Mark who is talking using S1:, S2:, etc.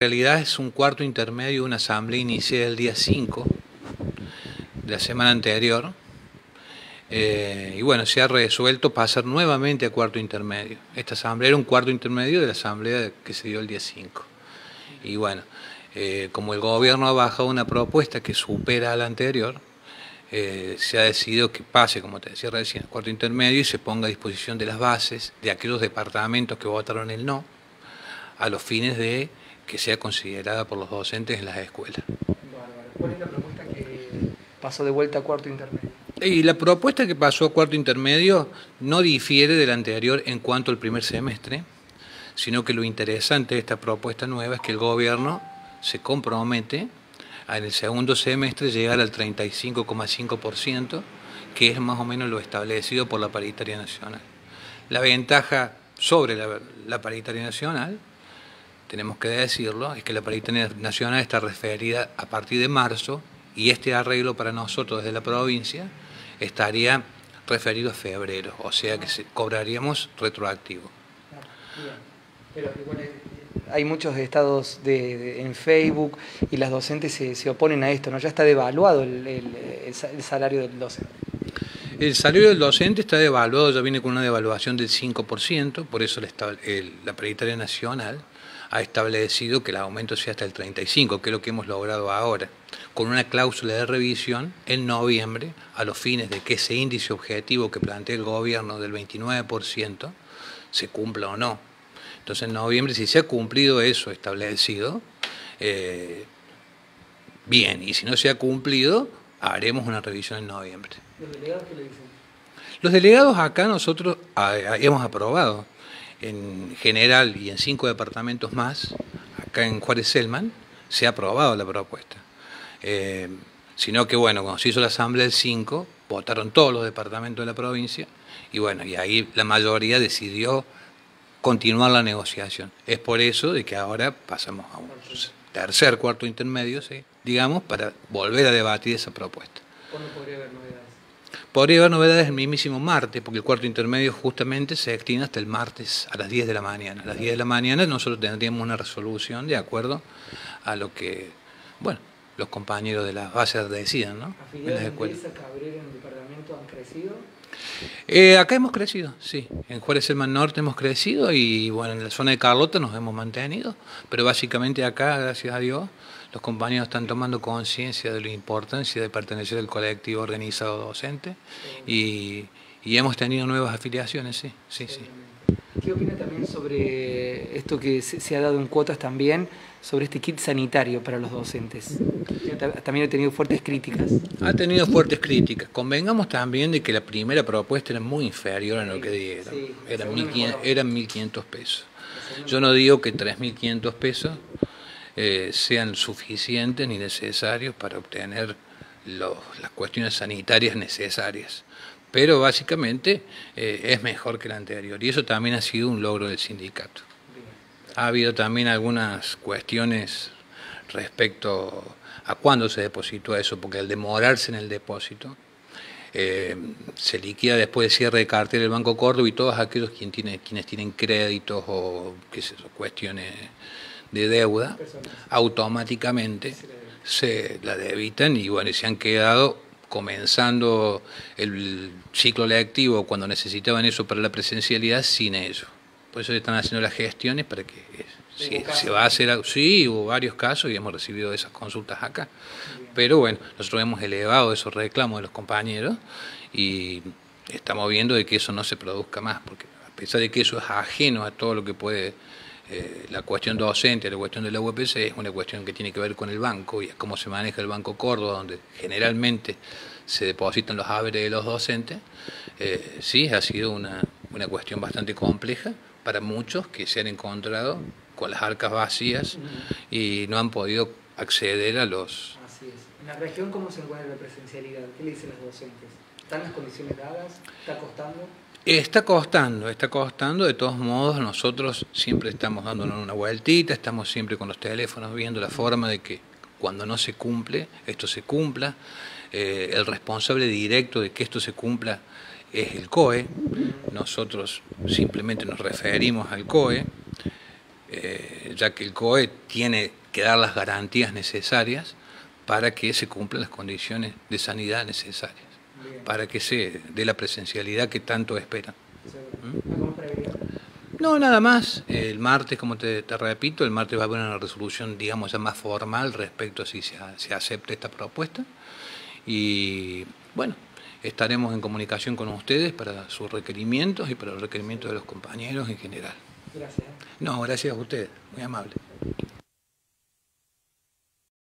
S1: En realidad es un cuarto intermedio, una asamblea iniciada el día 5 de la semana anterior, y bueno, se ha resuelto pasar nuevamente a cuarto intermedio. Esta asamblea era un cuarto intermedio de la asamblea que se dio el día 5. Y bueno, como el gobierno ha bajado una propuesta que supera a la anterior, se ha decidido que pase, como te decía recién, al cuarto intermedio y se ponga a disposición de las bases de aquellos departamentos que votaron el no, a los fines de que sea considerada por los docentes en las escuelas.
S2: Bárbaro. ¿Cuál es la propuesta que pasó de vuelta a cuarto intermedio?
S1: Y la propuesta que pasó a cuarto intermedio no difiere de la anterior en cuanto al primer semestre, sino que lo interesante de esta propuesta nueva es que el gobierno se compromete a en el segundo semestre llegar al 35,5%, que es más o menos lo establecido por la paritaria nacional. La ventaja sobre la paritaria nacional, tenemos que decirlo, es que la paritaria nacional está referida a partir de marzo y este arreglo para nosotros desde la provincia estaría referido a febrero, o sea que cobraríamos retroactivo.
S2: Bien. Pero igual hay muchos estados en Facebook y las docentes se oponen a esto, ¿no? Ya está devaluado el salario del docente.
S1: El salario del docente está devaluado, ya viene con una devaluación del 5%, por eso la paritaria nacional ha establecido que el aumento sea hasta el 35%, que es lo que hemos logrado ahora, con una cláusula de revisión en noviembre, a los fines de que ese índice objetivo que plantea el gobierno del 29% se cumpla o no. Entonces en noviembre, si se ha cumplido eso establecido, bien, y si no se ha cumplido, haremos una revisión en noviembre.
S2: ¿Los delegados qué le dicen?
S1: Los delegados acá nosotros hemos aprobado en general y en 5 departamentos más, acá en Juárez Selman, se ha aprobado la propuesta. Sino que bueno, cuando se hizo la asamblea del 5, votaron todos los departamentos de la provincia y bueno, y ahí la mayoría decidió continuar la negociación. Es por eso de que ahora pasamos a un tercer, cuarto intermedio, ¿sí?, digamos, para volver a debatir esa propuesta.
S2: ¿Cuándo podría haber novedades?
S1: Podría haber novedades el mismísimo martes, porque el cuarto intermedio justamente se extiende hasta el martes a las 10 de la mañana. A las 10 de la mañana nosotros tendríamos una resolución de acuerdo a lo que, bueno, los compañeros de las bases decidan, ¿no?
S2: ¿Afiliados de esa Cabrera en el departamento han crecido?
S1: Acá hemos crecido, sí. En Juárez Selman Norte hemos crecido y bueno, en la zona de Carlota nos hemos mantenido, pero básicamente acá, gracias a Dios, los compañeros están tomando conciencia de la importancia de pertenecer al colectivo organizado docente y hemos tenido nuevas afiliaciones, sí, sí, sí.
S2: ¿Qué opina también sobre esto que se ha dado en cuotas también, sobre este kit sanitario para los docentes? También ha tenido fuertes críticas. Ha
S1: tenido fuertes críticas. Convengamos también de que la primera propuesta era muy inferior a lo que dieron. Sí, eran 1.500 pesos. Yo no digo que 3.500 pesos sean suficientes ni necesarios para obtener las cuestiones sanitarias necesarias. Pero básicamente es mejor que la anterior y eso también ha sido un logro del sindicato. Ha habido también algunas cuestiones respecto a cuándo se depositó eso, porque al demorarse en el depósito se liquida después de cierre de cartera el Banco Córdoba y todos aquellos quienes tienen créditos o qué sé yo, cuestiones de deuda, automáticamente se la debitan y bueno, se han quedado comenzando el ciclo lectivo cuando necesitaban eso para la presencialidad sin ello. Por eso están haciendo las gestiones para que si se va a hacer algo. Sí, hubo varios casos y hemos recibido esas consultas acá. Pero bueno, nosotros hemos elevado esos reclamos de los compañeros y estamos viendo de que eso no se produzca más, porque a pesar de que eso es ajeno a todo lo que puede la cuestión docente, la cuestión de la UPC, es una cuestión que tiene que ver con el banco y es cómo se maneja el Banco Córdoba, donde generalmente se depositan los haberes de los docentes. Sí, ha sido una cuestión bastante compleja para muchos que se han encontrado con las arcas vacías y no han podido acceder a los...
S2: Así es. ¿En la región cómo se encuentra la presencialidad? ¿Qué le dicen los docentes? ¿Están las condiciones dadas? ¿Está costando?
S1: Está costando, de todos modos nosotros siempre estamos dándonos una vueltita, estamos siempre con los teléfonos viendo la forma de que cuando no se cumple, esto se cumpla. El responsable directo de que esto se cumpla es el COE, nosotros simplemente nos referimos al COE. ya que el COE tiene que dar las garantías necesarias para que se cumplan las condiciones de sanidad necesarias, para que se dé la presencialidad que tanto esperan. No, nada más. El martes, como te repito, el martes va a haber una resolución, digamos, ya más formal respecto a si se acepta esta propuesta. Y bueno, estaremos en comunicación con ustedes para sus requerimientos y para los requerimientos de los compañeros en general.
S2: Gracias.
S1: No, gracias a ustedes, muy amable.